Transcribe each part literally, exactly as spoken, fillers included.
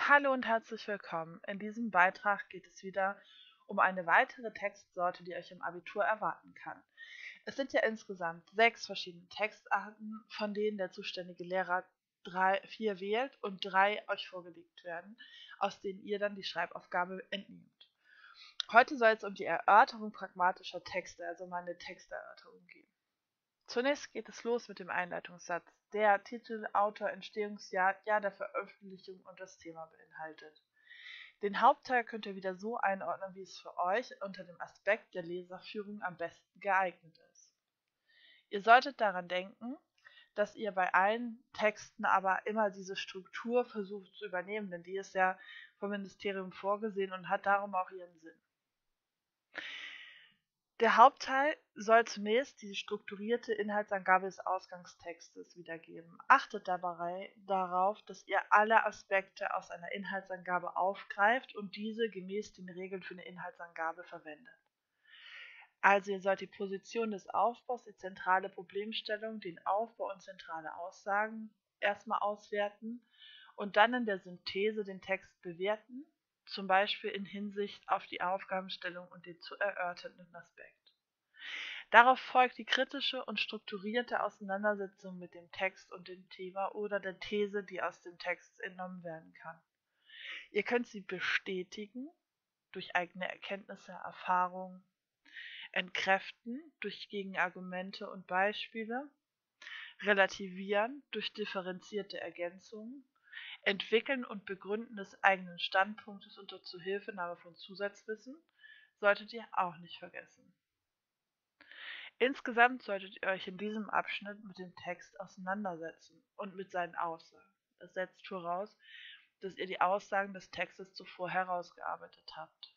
Hallo und herzlich willkommen. In diesem Beitrag geht es wieder um eine weitere Textsorte, die euch im Abitur erwarten kann. Es sind ja insgesamt sechs verschiedene Textarten, von denen der zuständige Lehrer drei, vier wählt und drei euch vorgelegt werden, aus denen ihr dann die Schreibaufgabe entnehmt. Heute soll es um die Erörterung pragmatischer Texte, also um eine Texterörterung gehen. Zunächst geht es los mit dem Einleitungssatz, der Titel, Autor, Entstehungsjahr, Jahr der Veröffentlichung und das Thema beinhaltet. Den Hauptteil könnt ihr wieder so einordnen, wie es für euch unter dem Aspekt der Leserführung am besten geeignet ist. Ihr solltet daran denken, dass ihr bei allen Texten aber immer diese Struktur versucht zu übernehmen, denn die ist ja vom Ministerium vorgesehen und hat darum auch ihren Sinn. Der Hauptteil soll zunächst die strukturierte Inhaltsangabe des Ausgangstextes wiedergeben. Achtet dabei darauf, dass ihr alle Aspekte aus einer Inhaltsangabe aufgreift und diese gemäß den Regeln für eine Inhaltsangabe verwendet. Also ihr sollt die Position des Aufbaus, die zentrale Problemstellung, den Aufbau und zentrale Aussagen erstmal auswerten und dann in der Synthese den Text bewerten, zum Beispiel in Hinsicht auf die Aufgabenstellung und den zu erörternden Aspekt. Darauf folgt die kritische und strukturierte Auseinandersetzung mit dem Text und dem Thema oder der These, die aus dem Text entnommen werden kann. Ihr könnt sie bestätigen durch eigene Erkenntnisse, Erfahrungen, entkräften durch Gegenargumente und Beispiele, relativieren durch differenzierte Ergänzungen, entwickeln und begründen des eigenen Standpunktes unter Zuhilfenahme von Zusatzwissen solltet ihr auch nicht vergessen. Insgesamt solltet ihr euch in diesem Abschnitt mit dem Text auseinandersetzen und mit seinen Aussagen. Das setzt voraus, dass ihr die Aussagen des Textes zuvor herausgearbeitet habt.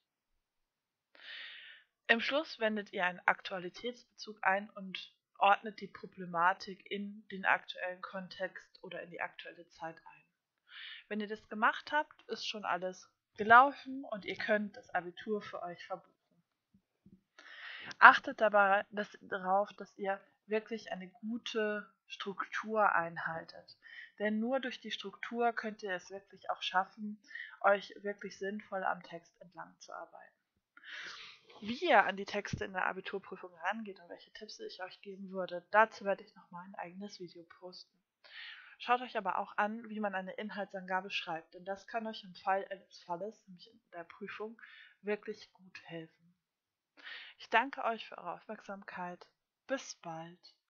Im Schluss wendet ihr einen Aktualitätsbezug ein und ordnet die Problematik in den aktuellen Kontext oder in die aktuelle Zeit ein. Wenn ihr das gemacht habt, ist schon alles gelaufen und ihr könnt das Abitur für euch verbuchen. Achtet dabei dass, darauf, dass ihr wirklich eine gute Struktur einhaltet. Denn nur durch die Struktur könnt ihr es wirklich auch schaffen, euch wirklich sinnvoll am Text entlang zu arbeiten. Wie ihr an die Texte in der Abiturprüfung rangeht und welche Tipps ich euch geben würde, dazu werde ich nochmal ein eigenes Video posten. Schaut euch aber auch an, wie man eine Inhaltsangabe schreibt, denn das kann euch im Fall eines Falles, nämlich in der Prüfung, wirklich gut helfen. Ich danke euch für eure Aufmerksamkeit. Bis bald.